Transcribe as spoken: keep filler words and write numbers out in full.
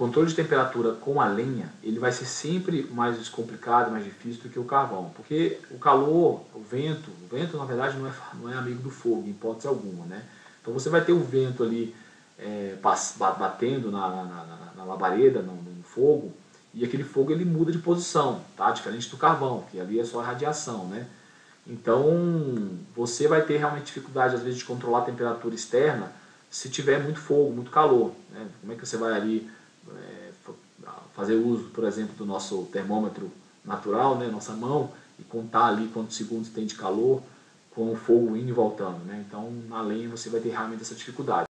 controle de temperatura com a lenha, ele vai ser sempre mais complicado, mais difícil do que o carvão, porque o calor, o vento, o vento na verdade não é, não é amigo do fogo, em hipótese alguma, né? Então você vai ter o vento ali é, batendo na, na, na, na labareda, no, no fogo, e aquele fogo ele muda de posição, tá? Diferente do carvão, que ali é só radiação, né? Então você vai ter realmente dificuldade às vezes de controlar a temperatura externa se tiver muito fogo, muito calor, né? Como é que você vai ali é, fazer uso, por exemplo, do nosso termômetro natural, né? Nossa mão, e contar ali quantos segundos tem de calor com o fogo indo e voltando, né? Então na lenha você vai ter realmente essa dificuldade.